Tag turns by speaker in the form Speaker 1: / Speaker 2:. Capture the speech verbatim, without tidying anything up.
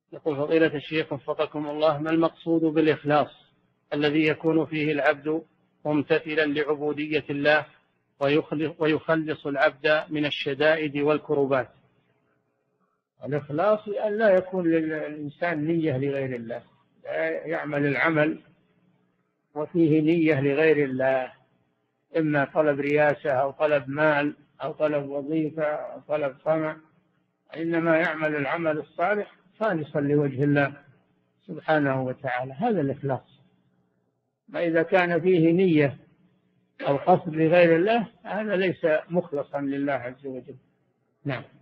Speaker 1: يقول فضيلة الشيخ وفقكم الله: ما المقصود بالإخلاص الذي يكون فيه العبد ممتثلا لعبودية الله ويخلص العبد من الشدائد والكربات؟
Speaker 2: الإخلاص أن لا يكون للإنسان نية لغير الله، لا يعمل العمل وفيه نية لغير الله، إما طلب رياسة أو طلب مال أو طلب وظيفة أو طلب طمع، إنما يعمل العمل الصالح خالصا لوجه الله سبحانه وتعالى، هذا الإخلاص. ما إذا كان فيه نية أو قصد لغير الله هذا ليس مخلصا لله عز وجل. نعم.